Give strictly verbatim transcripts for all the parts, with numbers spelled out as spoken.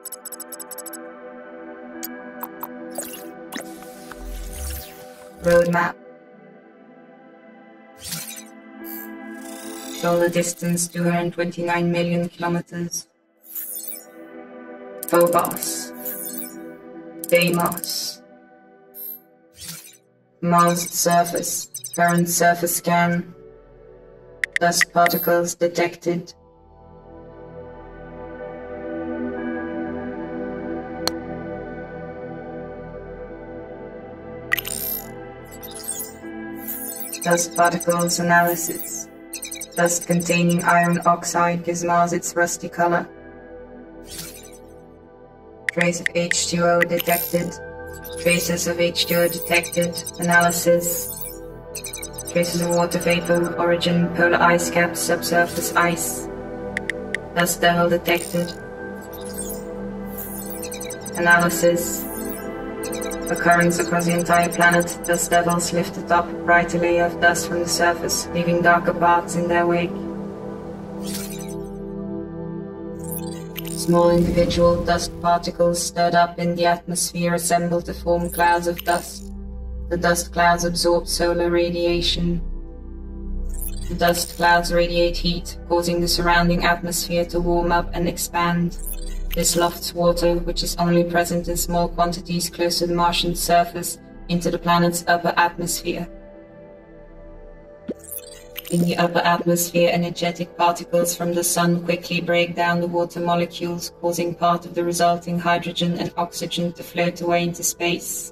RoadMap. Solar distance two hundred twenty-nine million kilometers. Phobos. Deimos. Mars surface. Current surface scan. Dust particles detected. Dust particles analysis. Dust containing iron oxide gives Mars its rusty color. Trace of H two O detected. Traces of H two O detected. Analysis. Traces of water vapor, origin, polar ice cap, subsurface ice. Dust devil detected. Analysis. Occurrence across the entire planet. Dust devils lift atop a brighter layer of dust from the surface, leaving darker paths in their wake. Small individual dust particles stirred up in the atmosphere assemble to form clouds of dust. The dust clouds absorb solar radiation. The dust clouds radiate heat, causing the surrounding atmosphere to warm up and expand. This lofts water, which is only present in small quantities close to the Martian surface, into the planet's upper atmosphere. In the upper atmosphere, energetic particles from the sun quickly break down the water molecules, causing part of the resulting hydrogen and oxygen to float away into space.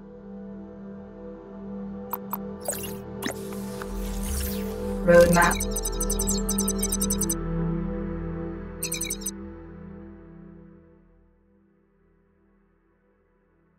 RoadMap.